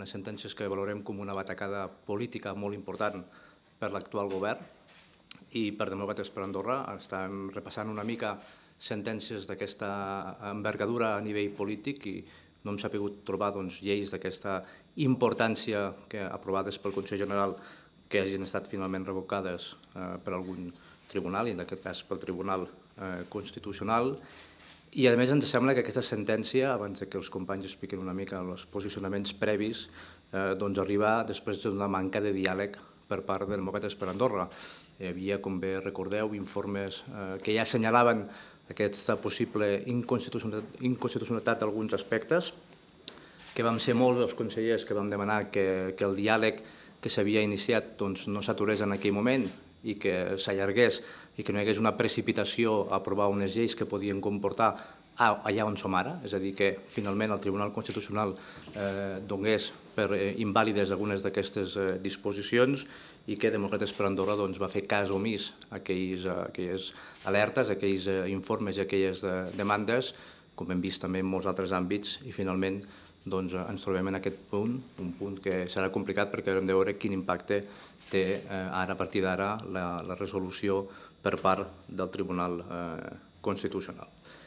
unes sentències que valorem com una batacada política molt important per l'actual govern i per Demòcrates per Andorra. Estan repassant una mica sentències d'aquesta envergadura a nivell polític i no hem sabut trobar lleis d'aquesta importància aprovades pel Consell General que hagin estat finalment revocades per algun tribunal, i en aquest cas pel Tribunal Constitucional. I a més ens sembla que aquesta sentència, abans que els companys expliquin una mica els posicionaments previs, arriba després d'una manca de diàleg per part de Demòcrates per Andorra. Hi havia, com bé recordeu, informes que ja assenyalaven aquesta possible inconstitucionalitat d'alguns aspectes, que vam ser molts els consellers que vam demanar que el diàleg que s'havia iniciat no s'aturés en aquell moment i que s'allargués i que no hi hagués una precipitació a aprovar unes lleis que podien comportar allà on som ara, és a dir, que finalment el Tribunal Constitucional donés per invàlides algunes d'aquestes disposicions i que Demòcrates per Andorra va fer cas omís a aquelles alertes, a aquells informes i a aquelles demandes, com hem vist també en molts altres àmbits, i finalment ens trobem en aquest punt, un punt que serà complicat perquè haurem de veure quin impacte té ara, a partir d'ara, la resolució per part del Tribunal Constitucional.